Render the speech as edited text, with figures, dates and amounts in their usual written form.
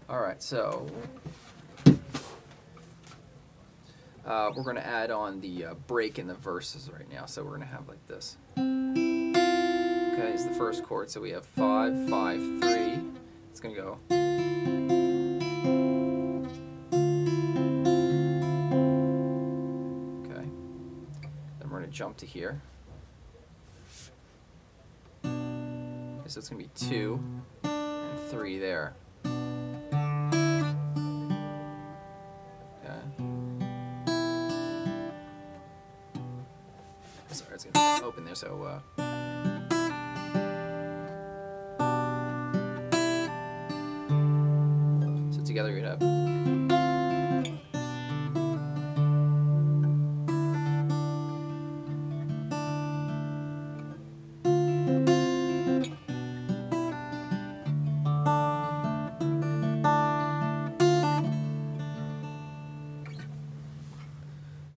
Alright, so we're going to add on the break in the verses right now. So we're going to have like this. Okay, is the first chord. So we have 5, 5, 3. It's going to go. Okay. Then we're going to jump to here. Okay, so it's going to be 2 and 3 there. Sorry, it's going to open there, so together you'd have